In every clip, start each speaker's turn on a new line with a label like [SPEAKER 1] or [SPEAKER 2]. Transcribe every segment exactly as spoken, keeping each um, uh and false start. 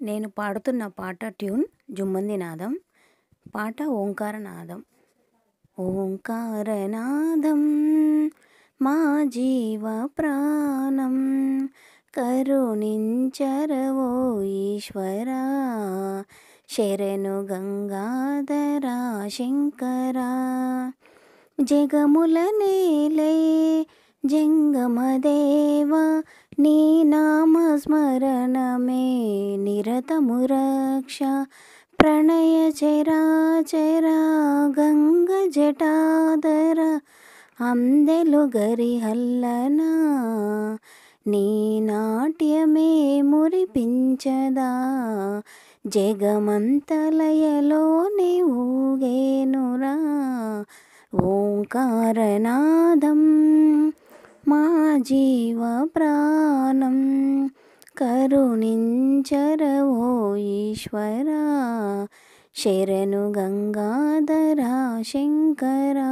[SPEAKER 1] నేను పాడుతున్న పాట ట్యూన్ జుమ్మంది నాదం. పాట ఓంకారనాదం. ఓంకారనాదం మా జీవ ప్రాణం కరుణించరవో ఈశ్వరా, శరణు గంగాధరా శంకరా. జగముల నేలే జంగమదేవ, నీ నామస్మరణమే నిరతము రక్ష. ప్రణయ చరాచరా గంగ జటాధర, అందెలు గరిహల్లనా నీ నాట్యమే మురిపించదా. జగమంతలయలోనే ఊగేనురా ఓంకారనాదం మా జీవ ప్రాణం కరుణించరవో ఈశ్వరా, శరణు గంగాధరా శంకరా.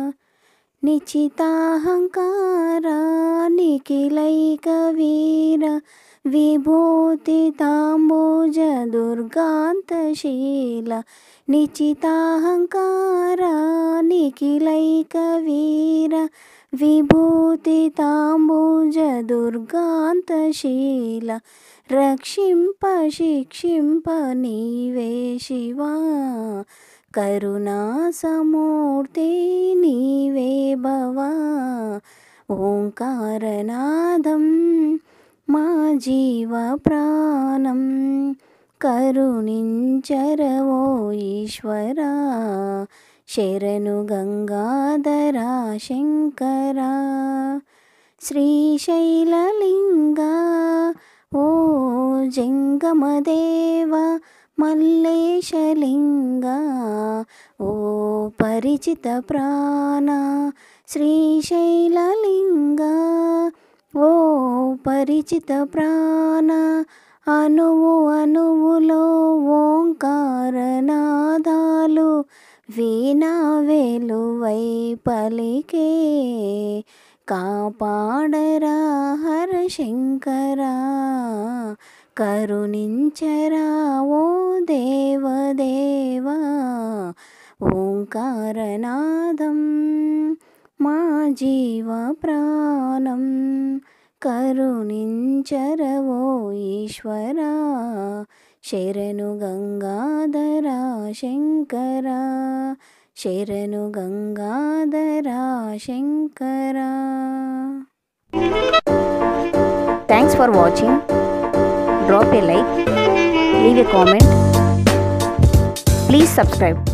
[SPEAKER 1] నిచితాహంకారా నిఖిలైక వీర, విభూతి తాంబూజ దుర్గాంతశీల. నిచితాహంకారా నిఖిలైక వీర, విభూతి తాంబూజ దుర్గాంతశీల. రక్షింప శిక్షింప నీవే శివా, కరుణా సమూర్తి నీవే భవా. ఓంకారనాదం మా జీవ ప్రాణం కరుణించరవో ఈశ్వరా, శరణు గంగాధరా శంకరా. శ్రీశైలలింగా ఓ జంగమదేవ, మల్లేశలింగా ఓ పరిచిత ప్రాణ. శ్రీశైలలింగా ఓ పరిచిత ప్రాణ, అణువు అణువులో ఓంకారనాదాలు వీణా వేలువై పలికే. కాపాడరా హర శంకరా, కరుణించరా ఓ దేవదేవా. ఓంకారనాదం మా జీవ ప్రాణం కరుణించరవో ఈశ్వరా, శరణు గంగాధరా శంకరా, శరణు Gangadhara Shankara. Thanks for watching. Drop a like, leave a comment, please subscribe.